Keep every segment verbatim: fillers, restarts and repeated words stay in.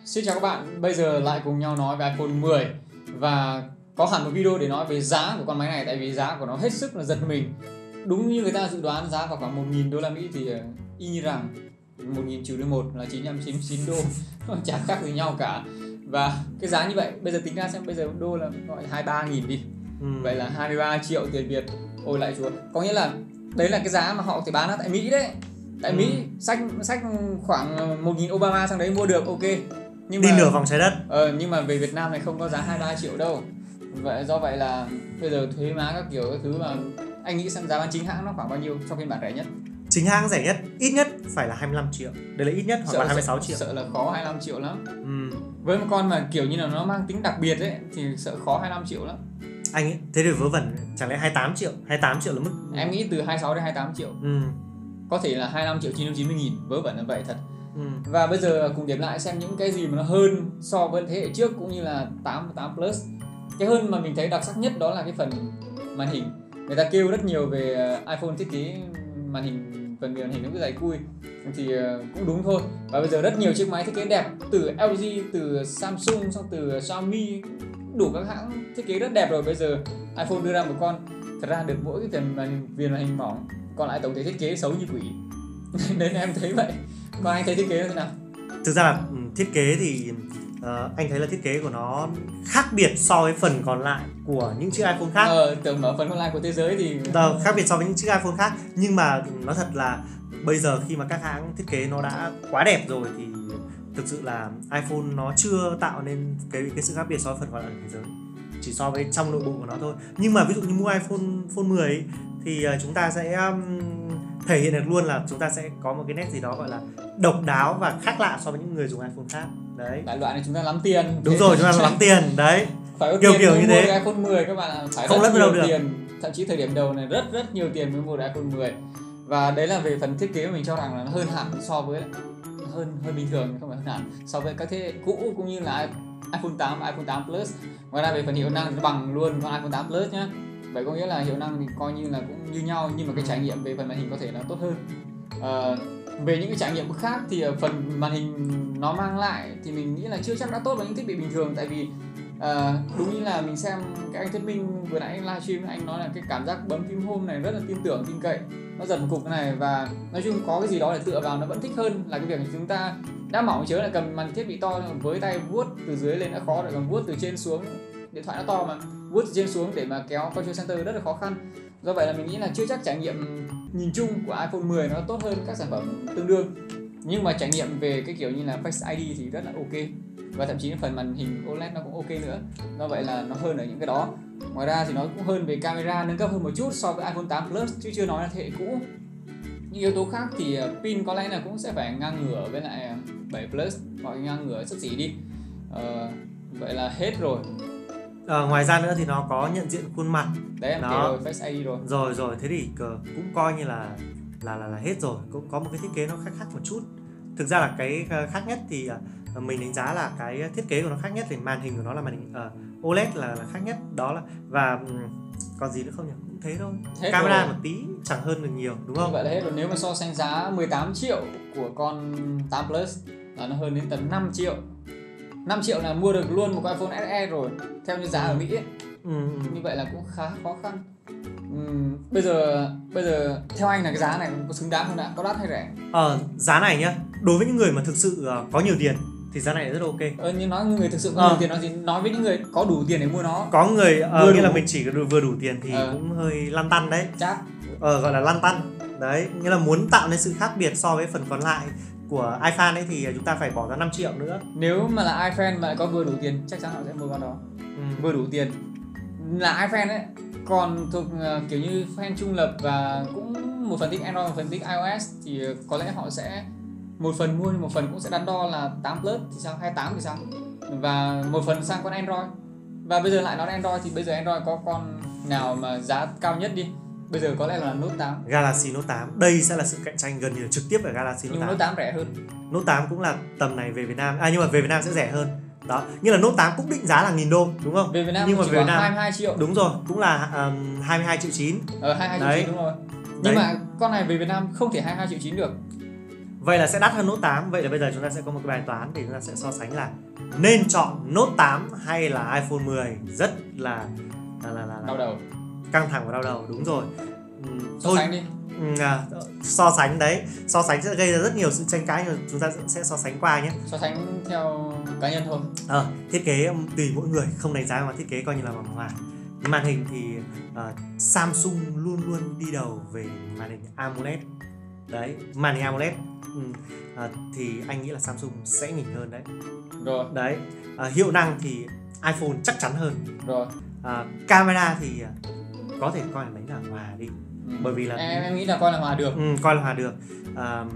Xin chào các bạn, bây giờ lại cùng nhau nói về iPhone mười và có hẳn một video để nói về giá của con máy này, tại vì giá của nó hết sức là giật mình. Đúng như người ta dự đoán giá vào khoảng một nghìn đô la Mỹ thì y như rằng một nghìn trừ đi một là chín trăm chín mươi chín đô, chả khác gì nhau cả. Và cái giá như vậy bây giờ tính ra xem, bây giờ đô là gọi hai mươi ba nghìn đi. Ừ. Vậy là hai mươi ba triệu tiền Việt. Ôi lại chúa. Có nghĩa là đấy là cái giá mà họ có thể bán ở tại Mỹ đấy. Tại ừ. Mỹ sách sách khoảng một nghìn Obama sang đấy mua được, ok. Nhưng đi mà, nửa vòng trái đất. Ờ, nhưng mà về Việt Nam này không có giá hai mươi ba triệu đâu. Vậy do vậy là bây giờ thuế má các kiểu các thứ, mà anh nghĩ xem giá bán chính hãng nó khoảng bao nhiêu cho phiên bản rẻ nhất? Chính hãng rẻ nhất ít nhất phải là hai mươi lăm triệu. Đây là ít nhất, hoặc sợ, là hai mươi sáu triệu. Sợ là khó hai mươi lăm triệu lắm. Ừ. Với một con mà kiểu như là nó mang tính đặc biệt ấy thì sợ khó hai mươi lăm triệu lắm. Anh ấy, thế thì vớ vẩn, chẳng lẽ hai mươi tám triệu? hai mươi tám triệu là mức. Em nghĩ từ hai mươi sáu đến hai mươi tám triệu. Ừ. Có thể là hai mươi lăm triệu chín trăm chín mươi nghìn, vớ vẩn là vậy thật. Ừ. Và bây giờ cùng điểm lại xem những cái gì mà nó hơn so với thế hệ trước cũng như là tám và tám Plus. Cái hơn mà mình thấy đặc sắc nhất đó là cái phần màn hình. Người ta kêu rất nhiều về iPhone thiết kế màn hình, phần màn hình nó cứ dày cui thì cũng đúng thôi. Và bây giờ rất nhiều chiếc máy thiết kế đẹp, từ lờ giê, từ Samsung, xong từ Xiaomi, đủ các hãng thiết kế rất đẹp rồi. Bây giờ iPhone đưa ra một con thật ra được mỗi cái phần màn hình, viền màn hình mỏng, còn lại tổng thể thiết kế xấu như quỷ. Nên em thấy vậy. Còn anh thấy thiết kế như thế nào? Thực ra là thiết kế thì uh, anh thấy là thiết kế của nó khác biệt so với phần còn lại của những chiếc iPhone khác. Ờ, tưởng mở phần còn lại của thế giới thì Ờ, khác biệt so với những chiếc iPhone khác. Nhưng mà nó thật là bây giờ khi mà các hãng thiết kế nó đã quá đẹp rồi thì thực sự là iPhone nó chưa tạo nên cái cái sự khác biệt so với phần còn lại của thế giới, chỉ so với trong nội bộ của nó thôi. Nhưng mà ví dụ như mua iPhone phone mười ấy, thì chúng ta sẽ um, thể hiện được luôn là chúng ta sẽ có một cái nét gì đó gọi là độc đáo và khác lạ so với những người dùng iPhone khác. Đấy. Đại loại này chúng ta lắm tiền. Đúng rồi, chúng ta lắm tiền. Đấy. Phải có kiểu tiền kiểu mới như mua thế. được iPhone mười các bạn ạ. Phải không rất nhiều được. tiền. Thậm chí thời điểm đầu này rất rất nhiều tiền mới mua được iPhone mười. Và đấy là về phần thiết kế mà mình cho rằng là hơn hẳn so với hơn hơn bình thường, không phải hơn hẳn so với các thế hệ cũ cũng như là iPhone tám và iPhone tám Plus. Ngoài ra về phần hiệu năng thì nó bằng luôn con iPhone tám Plus nhá. Vậy có nghĩa là hiệu năng thì coi như là cũng như nhau, nhưng mà cái trải nghiệm về phần màn hình có thể là tốt hơn. À, về những cái trải nghiệm khác thì phần màn hình nó mang lại thì mình nghĩ là chưa chắc đã tốt với những thiết bị bình thường. Tại vì à, đúng như là mình xem cái anh Thuyết Minh vừa nãy livestream, anh nói là cái cảm giác bấm phím home này rất là tin tưởng, tin cậy, nó giật một cục này, và nói chung có cái gì đó để tựa vào nó vẫn thích hơn là cái việc chúng ta đã mỏng chớ lại cầm màn thiết bị to với tay vuốt từ dưới lên đã khó rồi, còn vuốt từ trên xuống, điện thoại nó to mà vuốt từ trên xuống để mà kéo control center rất là khó khăn. Do vậy là mình nghĩ là chưa chắc trải nghiệm nhìn chung của iPhone mười nó tốt hơn các sản phẩm tương đương, nhưng mà trải nghiệm về cái kiểu như là Face i đê thì rất là ok, và thậm chí phần màn hình ô led nó cũng ok nữa. Do vậy là nó hơn ở những cái đó. Ngoài ra thì nó cũng hơn về camera, nâng cấp hơn một chút so với iPhone tám Plus, chứ chưa nói là thế hệ cũ. Những yếu tố khác thì pin có lẽ là cũng sẽ phải ngang ngửa với lại bảy Plus, hoặc ngang ngửa xấp xỉ đi. Ờ, vậy là hết rồi. À, ngoài ra nữa thì nó có nhận diện khuôn mặt. Đấy em kể rồi, Face i đê rồi. Rồi rồi, thế thì cũng coi như là là là, là hết rồi. Cũng có một cái thiết kế nó khác khác một chút. Thực ra là cái khác nhất thì mình đánh giá là cái thiết kế của nó khác nhất, thì màn hình của nó là màn hình uh, ô led là, là khác nhất. Đó là và um, còn gì nữa không nhỉ? Cũng thế thôi. Hết camera rồi. Một tí chẳng hơn được nhiều, đúng không? Vậy là hết rồi. Nếu mà so sánh giá mười tám triệu của con tám Plus là nó hơn đến tầm năm triệu. năm triệu là mua được luôn một con iPhone ét e rồi, theo như giá ở Mỹ ấy. Ừ. Như vậy là cũng khá khó khăn. Ừ. Bây giờ bây giờ theo anh là cái giá này có xứng đáng không ạ? Có đắt hay rẻ? Ờ, giá này nhá, đối với những người mà thực sự uh, có nhiều tiền thì giá này rất là ok. Ờ, nhưng nói người thực sự có ờ. nhiều tiền nói gì? Nói với những người có đủ tiền để mua nó. Có người uh, nghĩa là mình chỉ vừa đủ tiền thì ờ. cũng hơi lăn tăn đấy. Chắc. Ờ, gọi là lăn tăn. Đấy, nghĩa là muốn tạo nên sự khác biệt so với phần còn lại của iPhone ấy thì chúng ta phải bỏ ra năm triệu nữa. Nếu mà là iPhone mà lại có vừa đủ tiền chắc chắn họ sẽ mua con đó. Ừ. Vừa đủ tiền là iPhone ấy. Còn thuộc uh, kiểu như fan trung lập và cũng một phần thích Android, một phần thích iOS thì có lẽ họ sẽ một phần mua nhưng một phần cũng sẽ đắn đo là tám Plus thì sao, hai mươi tám thì sao, và một phần sang con Android. Và bây giờ lại nói Android thì bây giờ Android có con nào mà giá cao nhất đi, bây giờ có lẽ là Note tám. Galaxy Note tám. Đây sẽ là sự cạnh tranh gần như là trực tiếp ở Galaxy Note nhưng tám. Nhưng Note tám rẻ hơn. Note tám cũng là tầm này về Việt Nam. À nhưng mà về Việt Nam sẽ rẻ hơn. Đó, như là Note tám cũng định giá là nghìn đô, đúng không? Về Việt Nam nhưng mà chỉ về Việt Nam hai mươi hai triệu. Đúng rồi, cũng là um, hai mươi hai triệu chín. Ờ hai mươi hai triệu chín đúng rồi. Nhưng đấy. Mà con này về Việt Nam không thể hai mươi hai triệu chín được. Vậy là sẽ đắt hơn Note tám. Vậy là bây giờ chúng ta sẽ có một cái bài toán để chúng ta sẽ so sánh là nên chọn Note tám hay là iPhone mười. Rất là là là, là, là đau đầu, căng thẳng và đau đầu. Đúng rồi. Ừ, so thôi sánh đi. ừ, à, so sánh đấy, so sánh sẽ gây ra rất nhiều sự tranh cãi, nhưng chúng ta sẽ so sánh qua nhé. So sánh theo cá nhân thôi. Ờ, thiết kế tùy mỗi người, không đánh giá mà thiết kế coi như là bằng hòa. Màn hình thì uh, Samsung luôn luôn đi đầu về màn hình AMOLED. Đấy, màn hình AMOLED ừ, uh, thì anh nghĩ là Samsung sẽ nhỉnh hơn đấy. Rồi. Đấy, uh, hiệu năng thì iPhone chắc chắn hơn. Rồi. Uh, camera thì uh, có thể coi là đánh là hòa đi. Ừ. Bởi vì là em, em nghĩ là coi là hòa được. Ừ, coi là hòa được. Uh,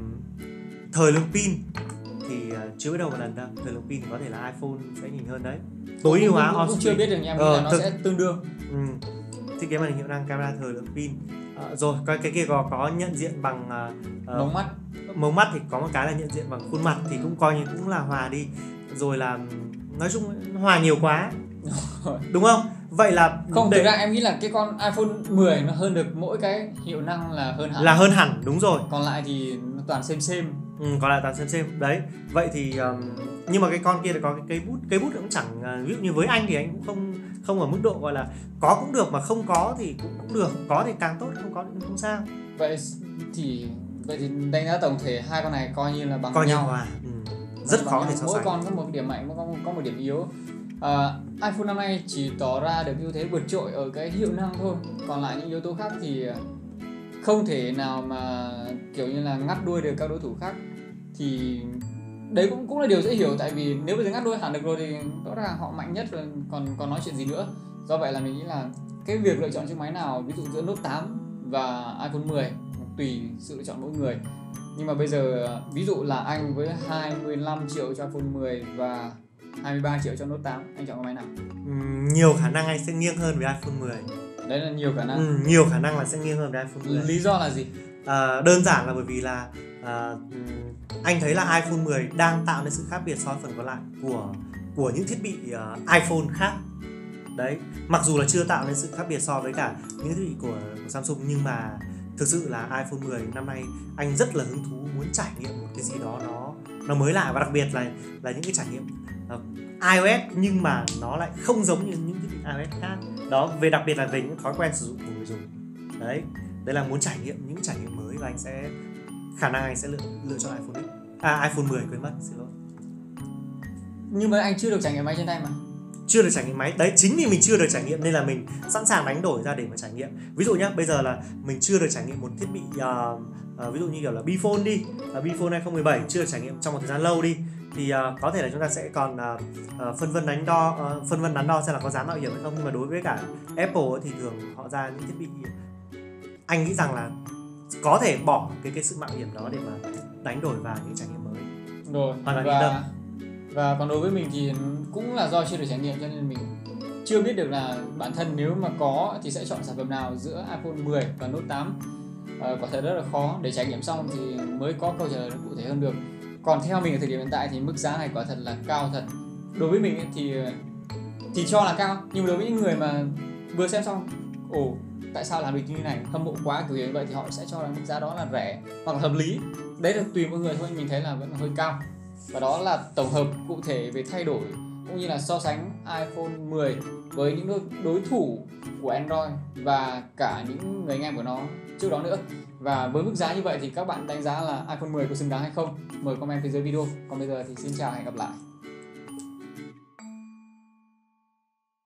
thời lượng pin thì uh, chưa biết đâu một lần đâu. Thời lượng pin thì có thể là iPhone sẽ nhỉnh hơn đấy. Tối ưu hóa cũng, cũng chưa biết được nha, ờ, là nó thực... sẽ tương đương. Ừ. Thiết kế màn hình hiệu năng, camera, thời lượng pin. À, rồi coi cái kia có có nhận diện bằng uh, mống mắt. Mống mắt thì có một cái là nhận diện bằng khuôn mặt thì cũng coi như cũng là hòa đi. Rồi là nói chung hòa nhiều quá. Đúng không? Vậy là không, thực ra em nghĩ là cái con iPhone mười nó hơn được mỗi cái hiệu năng là hơn hẳn. Là hơn hẳn, đúng rồi. Còn lại thì nó toàn xem xem. Ừ, còn lại toàn xem xem. Đấy. Vậy thì um, nhưng mà cái con kia là có cái cây bút, cây bút cũng chẳng uh, ví dụ như với anh thì anh cũng không không ở mức độ gọi là có cũng được mà không có thì cũng cũng được, có thì càng tốt, không có thì không sao. Vậy thì vậy thì đánh giá tổng thể hai con này coi như là bằng coi nhau. Hòa. Ừ. Rất khó để so mỗi sánh. con có một điểm mạnh, có một, có một điểm yếu. Uh, iPhone năm nay chỉ tỏ ra được ưu thế vượt trội ở cái hiệu năng thôi, còn lại những yếu tố khác thì không thể nào mà kiểu như là ngắt đuôi được các đối thủ khác. Thì đấy cũng cũng là điều dễ hiểu, tại vì nếu bây giờ ngắt đuôi hẳn được rồi thì rõ ràng họ mạnh nhất rồi, còn còn nói chuyện gì nữa. Do vậy là mình nghĩ là cái việc lựa chọn chiếc máy nào, ví dụ giữa Note tám và iPhone mười tùy sự lựa chọn mỗi người. Nhưng mà bây giờ ví dụ là anh với hai mươi lăm triệu cho iPhone mười và hai mươi ba triệu cho Note tám, anh chọn cái máy nào? Ừ, nhiều khả năng anh sẽ nghiêng hơn với iPhone mười. Đấy là nhiều khả năng. Ừ, nhiều khả năng là sẽ nghiêng hơn với iPhone mười. Lý do là gì? À, đơn giản là bởi vì là à, anh thấy là iPhone mười đang tạo nên sự khác biệt so với phần còn lại của của những thiết bị uh, iPhone khác. Đấy, mặc dù là chưa tạo nên sự khác biệt so với cả những thiết bị của, của Samsung, nhưng mà thực sự là iPhone mười năm nay anh rất là hứng thú muốn trải nghiệm một cái gì đó nó nó mới lạ, và đặc biệt là là những cái trải nghiệm uh, iOS nhưng mà nó lại không giống như những thiết bị iOS khác. Đó, về đặc biệt là về những thói quen sử dụng của người dùng. Đấy, đấy là muốn trải nghiệm những trải nghiệm mới, và anh sẽ khả năng anh sẽ lựa lựa chọn iPhone X. À, iPhone mười quên mất, xin lỗi. Nhưng mà anh chưa được trải nghiệm máy trên tay mà. Chưa được trải nghiệm máy. Đấy, chính vì mình chưa được trải nghiệm nên là mình sẵn sàng đánh đổi ra để mà trải nghiệm. Ví dụ nhá, bây giờ là mình chưa được trải nghiệm một thiết bị uh, uh, ví dụ như kiểu là Bphone đi, uh, Bphone hai không một bảy chưa được trải nghiệm trong một thời gian lâu đi, thì uh, có thể là chúng ta sẽ còn uh, uh, phân vân đánh đo uh, phân vân đắn đo xem là có dám mạo hiểm hay không. Nhưng mà đối với cả Apple thì thường họ ra những thiết bị, anh nghĩ rằng là có thể bỏ cái cái sự mạo hiểm đó để mà đánh đổi vào những trải nghiệm mới. Rồi, và và còn đối với mình thì cũng là do chưa được trải nghiệm, cho nên mình chưa biết được là bản thân nếu mà có thì sẽ chọn sản phẩm nào giữa iPhone mười và Note tám. À, có thể rất là khó, để trải nghiệm xong thì mới có câu trả lời cụ thể hơn được. Còn theo mình ở thời điểm hiện tại thì mức giá này quả thật là cao thật. Đối với mình ấy, thì thì cho là cao, nhưng mà đối với những người mà vừa xem xong, ồ tại sao làm được như thế này, hâm mộ quá kiểu như vậy, thì họ sẽ cho là mức giá đó là rẻ hoặc là hợp lý. Đấy là tùy mỗi người thôi, mình thấy là vẫn là hơi cao. Và đó là tổng hợp cụ thể về thay đổi cũng như là so sánh iPhone mười với những đối, đối thủ của Android và cả những người anh em của nó trước đó nữa. Và với mức giá như vậy thì các bạn đánh giá là iPhone mười có xứng đáng hay không? Mời comment phía dưới video. Còn bây giờ thì xin chào, hẹn gặp lại.